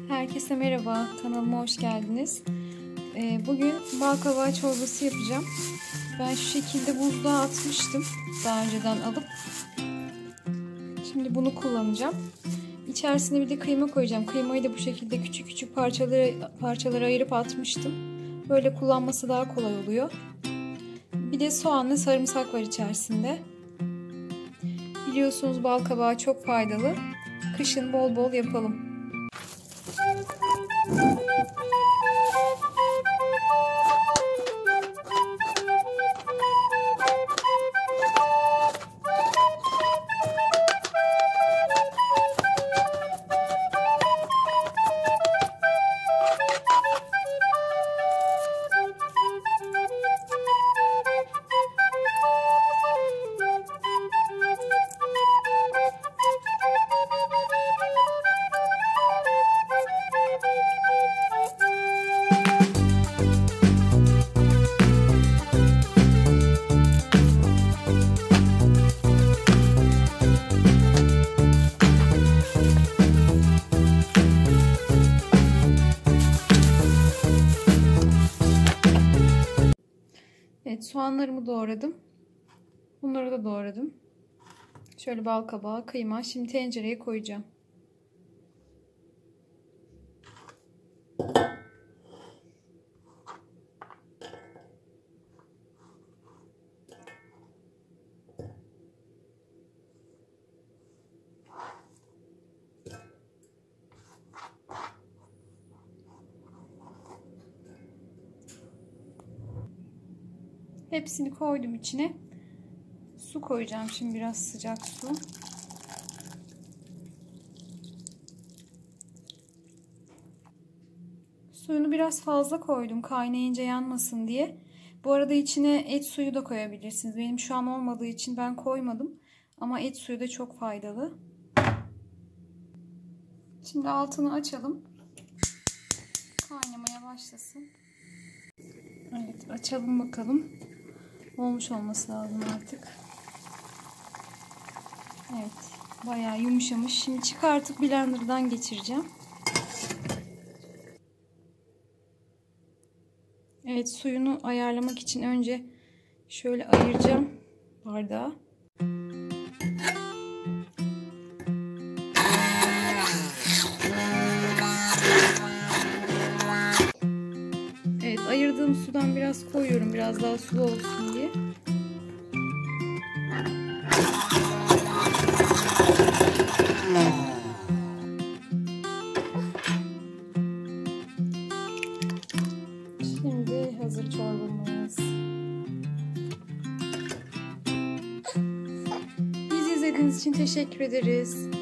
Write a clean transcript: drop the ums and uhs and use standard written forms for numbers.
Herkese merhaba, kanalıma hoş geldiniz. Bugün bal kabağı çorbası yapacağım. Ben şu şekilde buzluğa atmıştım daha önceden alıp. Şimdi bunu kullanacağım. İçerisine bir de kıyma koyacağım. Kıymayı da bu şekilde küçük küçük parçalara ayırıp atmıştım. Böyle kullanması daha kolay oluyor. Bir de soğanla sarımsak var içerisinde. Biliyorsunuz bal kabağı çok faydalı. Kışın bol bol yapalım. Evet, soğanlarımı doğradım. Bunları da doğradım. Şöyle bal kabağı, kıyma. Şimdi tencereye koyacağım. Hepsini koydum içine. Su koyacağım şimdi, biraz sıcak su. Suyunu biraz fazla koydum kaynayınca yanmasın diye. Bu arada içine et suyu da koyabilirsiniz. Benim şu an olmadığı için ben koymadım. Ama et suyu da çok faydalı. Şimdi altını açalım. Kaynamaya başlasın. Evet, açalım bakalım. Olmuş olması lazım artık. Evet, bayağı yumuşamış. Şimdi çıkartıp blenderdan geçireceğim. Evet, suyunu ayarlamak için önce şöyle ayıracağım bardağı. Evet, ayırdığım sudan biraz koyuyorum, biraz daha sulu olsun diye. Şimdi hazır çorbamız. Bizi izlediğiniz için teşekkür ederiz.